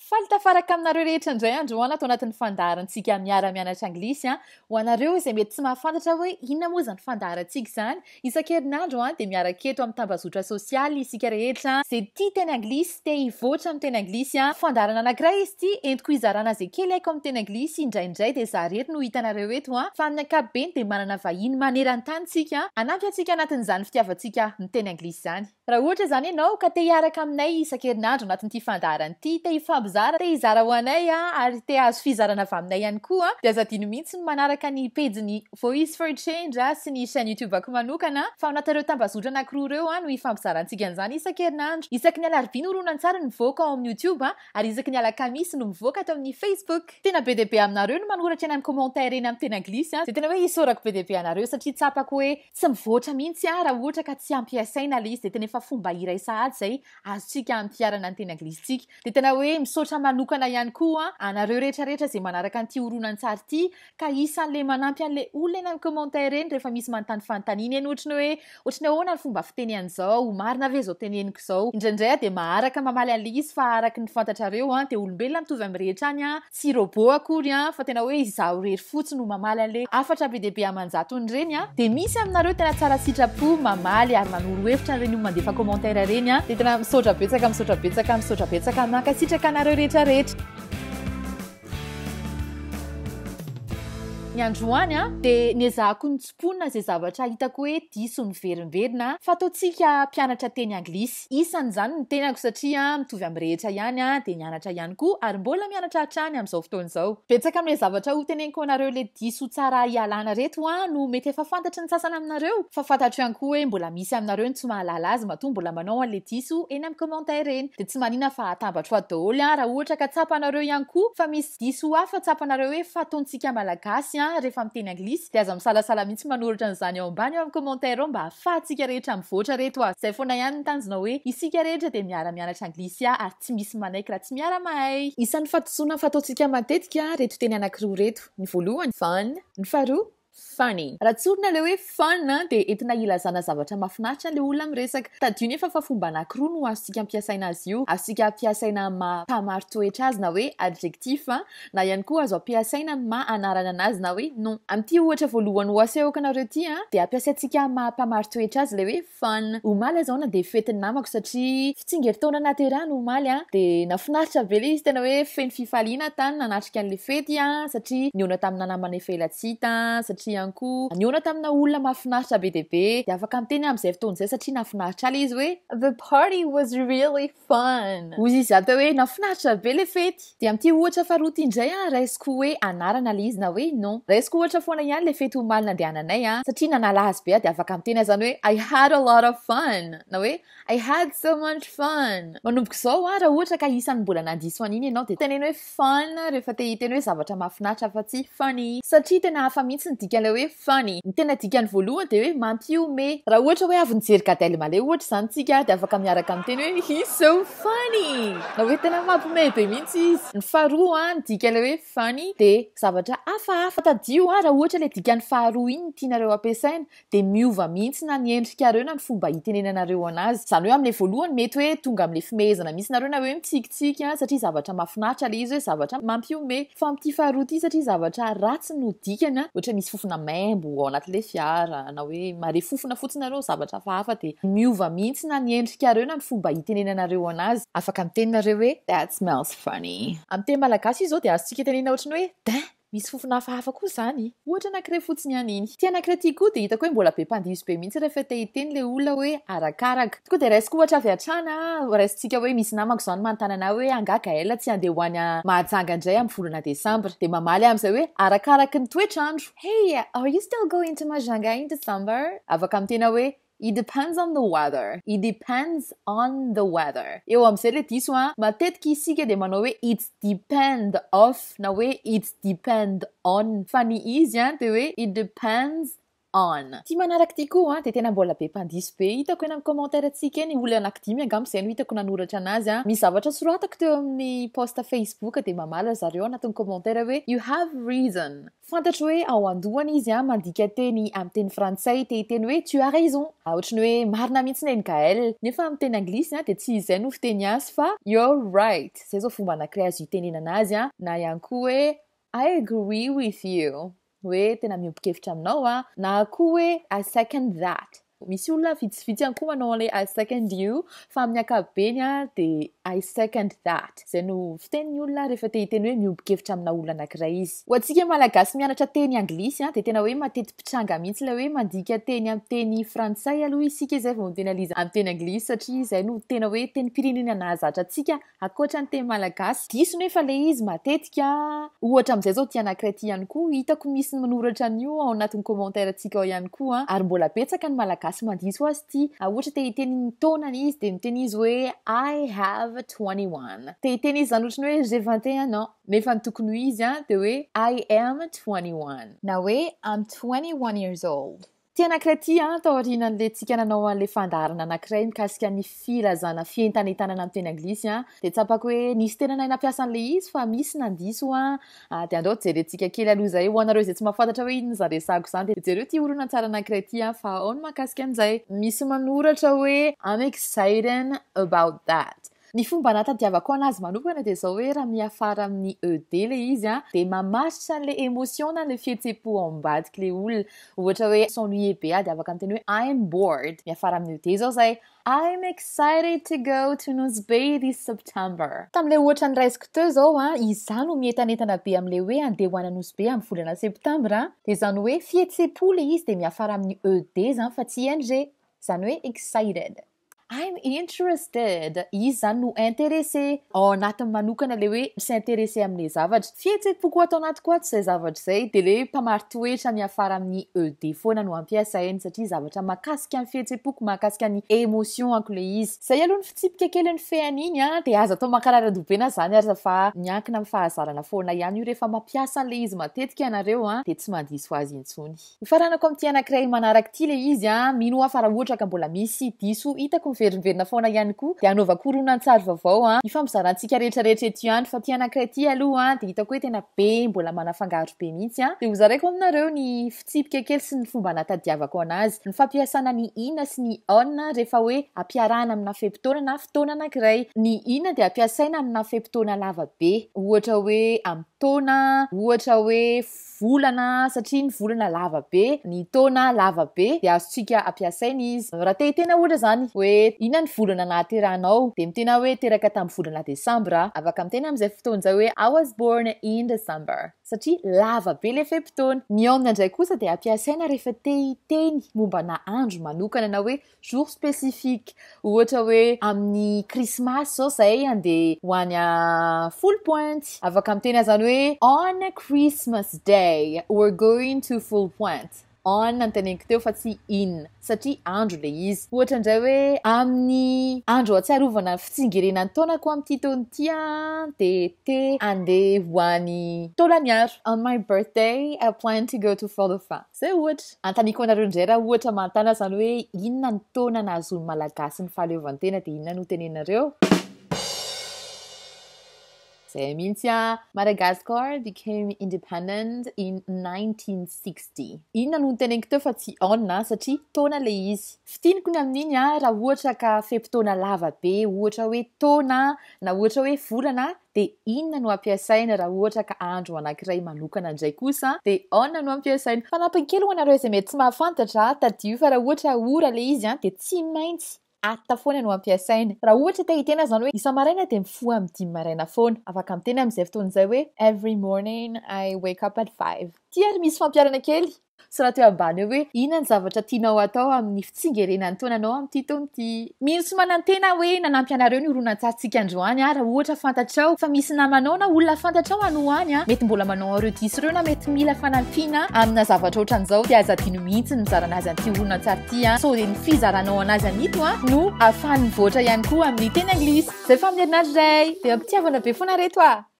Falitafaraka aminareo rehetra indray andro atao anatin'ny fandaharantsika miara-mianatra anglisy ho anareo izay mety tsy mahafantatra hoe inona moa zany fandaharantsika izany. Isan-kerinandro dia miara-keto amin'ny tambazotra sosialy isika rehetra izay tia teny anglisy, te hivoatra amin'ny teny anglisy. Fandaharana anankiray izy ity, entiko izarana izay kely haiko amin'ny teny anglisy indraindray dia izaho rery no hitanareo eto fa amin'ny ankapobeny dia manana vahiny maneran-tany tsika hanampy antsika anatin'izany fitiavantsika ny teny anglisy izany. Raha ohatra zany ianao ka te hiaraka aminay isan-kerinandro anatin'ity fandaharana ity, te hifambizara, te hizara ho anay ary te hahazo fizarana avy aminay ihany koa dia aza adino mihitsy manaraka ny pejiny Voice for Change sy ny chaîne YouTube-ako manokana fa anatareo tambazotra anankiroa ireo no hifampizarantsika an'izany isan-kerinandro. Isaky ny alarobia no horonantsary no mivoaka ao amin'ny YouTube ary isaky ny alakamisy no mivoaka ato amin'ny Facebook. Tena be dia be aminareo no manoratra eny amin'ny commentaire eny amin'ny teny anglisy dia tena hoe hisorako be dia be anareo satria tsapako hoe tsy mivoatra mihitsy raha ohatra ka tsy ampiasaina ilay izy dia tena efa fomba iray sahady izay azontsika ampiarana ny teny anglisitsika. Dia tena hoe misaotra manokana ihany koa anareo rehetrarehetra izay manaraka an'ity horonantsary ity ka isan'le manampy an'le olona eny amin'ny commentaire eny rehefa misy manontany fanontaniana eny ohatrany hoe ahoana ny fomba fiteny an'izao, marina ve izao teneniko izao. Indraindray dia maharaka mamaly an'ilay izy fa araka ny fantatrareo dia olombelona mitovy amin'ny rehetra any tsy robot akory fa tena hoe izaho rery fotsiny no mamaly an'le afatra be dia be amanjatony ireny dia misy aminareo tena tsara sitrapo mamaly ary manoro hevitra ireny mandefa commentaire ireny dia tena misaotra betsaka mankasitraka anareo rehetrarehetra. Ny androany dia niezahako nitsimponina izay zavatra hitako hoe diso ny verimberina fataontsika mpianatra teny anglisy. Isan'izany ny tenako satria mitovy amin'ny rehetra ihany dia nianatra ihany koa ary mbola mianatra hatrany amin'izao fotoana izao. Betsaka amin'ilay zavatra ho teneniko anareo le diso tsara ialana reto no mety efa fantatry ny sasany aminareo fa fantatro ihany koa hoe mbola misy aminareo ny tsy mahalala azy matoa mbola manao an'le diso eny amin'ny commentaire eny dia tsy manina fa atambatra ho daholo raha ohatra ka tsapanareo ihany koa fa misy diso hafa tsapanareo hoe fataontsika malagasy rehefa miteny anglisy dia aza misalasala mihitsy manoratra an'izany ao ambany ao amin'ny commentaire ao mba ahafahantsika rehetra mivoatra reto izay foana ihany ny tanjona hoe isika rehetra dia miara-mianatra anglisy ary tsy misy manaiky raha tsy miara-mahay. Isan'ny fahadisoana fataontsika matetika reto teny anankiroa reto. Ny voalohany fun, ny faharoa funny. Raha tsorina le hoe fun dia entina ilazana zavatra mahafinaritra le olona miresaka. Tadio nefa fa fomba anankiroa no azontsika ampiasaina azy io. Azontsika ampiasaina mpamaro toetra azy na hoe adjectif na ihany koa azo ampiasaina anarana anazy na hoe non. Amin'ity ohatra voalohany ho asehoko anareo ity dia ampiasaintsika mpamaro toetra azy le hoe fun. Omaly zao dia fetin'ny namako satria fitsingerin-taona nahaterahana omaly dia nafinaritra be le izy tena hoe feno fifaliana tany nanatrika an'le fety satria niona tamina namana efa ela tsy hita satria ihany koa niona tamina olona mahafinaritra be dia be dia afaka miteny amin'izay fotoan'izay satria nafinaritra le izy hoe the party was really fun. Hoy izy atao hoe nafinaritra be le fety. Dia amin'ity ohatra faharoa ity indray raisiko hoe anarana le izy na hoe non. Raisiko ohatra foana ihany le fety omaly nandehananay satria nanalazy be dia afaka miteny zany hoe I had a lot of fun na hoe I had so much fun. Manomboka izao raha ohatra ka isan'ny mbola nandiso an'iny ianao dia teneno hoe fun rehefa te hiteny hoe zavatra mahafinaritra fa tsy funny satria tena hafa mihitsy ny dikan'ilay hoe funny. Ny tena dikany voalohany dia hoe mampiome. Raha ohatra hoe avy nijery gadely male ohatra zany tsika dia afaka miaraka miteny hoe he's so funny na hoe tena mampiome be mihitsy izy. Ny faharoa ny dikan'ilay hoe funny dia zavatra hafahafa tadio raha ohatra le dikany faharoa iny tianareo ampiasaina dia miova mihitsy na ny endrikareo na ny fomba hitenenanareo anazy. Zany hoe amin'ilay voalohany mety hoe tonga amin'ilay fimehezana misy nareo na hoe mitsikitsiky satria zavatra mahafinaritra le izy hoe zavatra mampiome fa amin'ity faharoa ity satria zavatra ratsy no dikany ohatra misy fofona maimbo ao anatin'ilay fiara na hoe mare fofona fotsiny nareo zavatra hafahafa dia miova mihitsy na ny endrikareo na ny fomba hitenenanareo anazy. Afaka mitenenareo hoe that smells funny. Amin'ny teny malagasy izy zao dia azontsika tenena ohatrany hoe misy fofona hafahafa koa zany. Ohatra anankiray fotsiny ihany iny. Ty anankiray ity koa dia hitako hoe mbola be mpandiso be mihitsy rehefa te hiteny le olona hoe arakaraka. Koa dia raisiko ohatra avy hatrana raisintsika hoe misy namako zany manontany anao hoe angaga ela tsy andeha ho any Mahajanga indray amin'ny volana Desambra dia mamaly amin'izay hoe arakaraky ny toetrandro. Hey, are you still going to Mahajanga in December? Afaka mitena hoe it depends on the weather. It depends on the weather. Eo amin'izay le diso matetika isika dia manao hoe it's depend off na hoe it's depend on. Fa ny izy dia hoe it depends on. Ty manaraky ty koa de tena mbola be mpandiso be hitako eny amin'ny commentaire antsika eny olona anankidimy angamba zay no hitako nanoratra anazy a. Misy zavatra soratako teo amin'ny post Facebook de mamala zareo anatin'ny commentaire hoe you have reason. Fantatro hoe ao andohany izy a mandika teny amin'ny teny frantsay teny hoe tu as raison. Ohatrany hoe marina mihitsy neny Gaël. Nefa amin'ny teny anglisy a de tsy izay no fiteny azy fa you're right. Zay zao fomba anankiray azo itenenana azy a. Na ihany koa hoe I agree with you. Hoe tena miompikevitra aminao a. Na koa hoe I second that. Misy olona vitsivitsy ihany koa manao an'le I second you fa amin'ny ankapobeny a de I second that. Zay no fitenin'ny olona rehefa te hiteny hoe miompikevitra amina olona anankiray izy. Ho antsika malagasy mianatra teny anglisy a de tena hoe matety pitranga mihitsy le hoe mandika teny amin'ny teny frantsay aloha isika zay vao tena liza amin'ny teny anglisy satria zay no tena hoe teny pirenena zatra atsika akoatra ny teny malagasy. Diso nefa le izy matetika ohatra amin'izay zao ty anankiray ty ihany koa hitako misy manoratra an'io ao anatin'ny commentaire atsika ao ihany koa ary mbola betsaka ny malagasy mandiso azy ty. Ohatra te hiteny ny taonany izy de miteny izy hoe I have 21. Te hiteny izy zany ohatrany hoe j'ai 21 ans. Nefa ny tokony ho izy a de hoe I am 21. Na hoe I'm 21 years old. Ty anankiray ty a taorianan'le tsika nanao an'le fandaharana anankiray mikasika ny filazana fientanentanana amin'ny teny anglisy a de tsapako hoe nisy tena nay nampiasa an'le izy fa misy nandiso a de andao jerentsika kely aloha zay ho anareo zay tsy mahafantatra hoe inona zany resako zany de jereo ty horonantsary anankiray ty a fa ao no mahakasika an'izay. Misy manoratra hoe I'm excited about that. Ny fomba natadiavako anazy manokana de zao hoe raha miafara amin'ny ED le izy a de mamaritra an'le émotion na le fihetsepo ao ambadiky le olona. Ohatra hoe s'ennuyer be a de afaka miteny hoe I'm bored. Miafara amin'ny ED zao zay I'm excited to go to Nosy Be this September. Tam'le ohatra ny raisiko teo zao a Izaho no mientanentana be am'le hoe andeha hoana Nosy Be amin'ny volana septambra de zany hoe fihetsepo le izy de miafara amin'ny ED zany fa tsy ING. Zany hoe excited. I'm interested. Izy zany no intéressé. Ao anatiny manokana le hoe s'intéresser amin'ny zavatra. Fihetsepo koa atao anaty koa zay zavatra zay de le mpamaritoetra miafara amin'ny ED foana no ampiasainy satria zavatra mahakasika ny fihetsepoko mahakasika ny émotion anko le izy. Zay aloha ny fitsipika kely ny fean'iny a de azo atao makarara-dobena zany ary fa miankina amin'ny fahazarana foana ihany io rehefa mampiasa an'le izy matetika ianareo a de tsy mandiso azy intsony. Ifaranako amin'ty anankiray manaraky ty le izy a mino afa raha ohatra ka mbola misy diso hitako veriverina foana ihany koa de anaovako horonantsary vaovao a ifampizarantsika rehetrarehetra eto ihany fa ty anankiray ty aloha de hitako hoe tena be mbola manafangaro be mihitsy a de hozaraiko aminareo ny fitsipika kely sy ny fomba natadiavako anazy ny fampiasana ny ina sy ny on rehefa hoe ampiarahana amina fepitona na fotoana anankiray. Ny ina de ampiasaina amina fepitona lava be ohatra hoe amin'ny taona ohatra hoe volana satria ny volana lava be ny taona lava be de azontsika ampiasaina izy raha te hitena ohatra zany hoe ina ny volana nahaterahanao de mitena hoe teraka tamin'ny volana desambra afaka miteny amin'izay fotoana zay hoe I was born in December satria lava be le fepitona. Ny on ndray kosa de ampiasaina rehefa te hiteny mombana andro manokana na hoe jour spécifique ohatra hoe amin'ny krismasy zao zay andeha ho any full point afaka miteny zany hoe on Christmas day we're going to full point. On anteneniko teo fa tsy in satria andro le izy. Ohatra ndray hoe amin'ny andro atsiarovana fitsingerenan'ny taonako amin'ity taona ity de te andeha ho any taolaniaro. On my birthday I plan to go to Follofa. Zay ohatra. Antaniko anareo ndray raha ohatra mantana zany hoe inona ny taona nahazoany malagasy ny fahaleovantena de inona no tenenareo. Madagascar became independent in 1960. Inona no teneniko teo fa tsy on satria taona le izy. Fitiniko ny amin'iny raha ohatra ka fepitona lava be ohatra hoe taona na ohatra hoe volana de inona no ampiasaina raha ohatra ka andro anankiray manokana ndray kosa de on no ampiasaina. Fanampin-kely ho anareo izay mety tsy mahafantatra tadio fa raha ohatra ora le izy de tsy maintsy atta foana no ampiasaina. Raha ohatra te hitena zany hoe isa maraina de mifoha amin'ny 5 maraina foana afaka miteny amin'izay fotoana zay hoe every morning I wake up at 5. Ty ary misy fampiarana kely sy raha teo ambany hoe inona ny zavatra tianao atao amin'ny fitsingerenan'ny taonanao amin'ity taona ity. Mino sy manantena hoe nanampy anareo ny horonantsarintsika androany raha ohatra fantatrao fa misy namanao na olona fantatrao anoany mety mbola manao areo diso ireo na mety mila fanampiana amina zavatra ohatran'izao de aza adino mihitsy ny mizarana azy an'ity horonantsary ity so de ny fizaranao anazy anito no ahafahany mivoatra ihany koa amin'ny teny anglisy. Zay fa amin'ny herinandro iray de ampitiavana be foana reto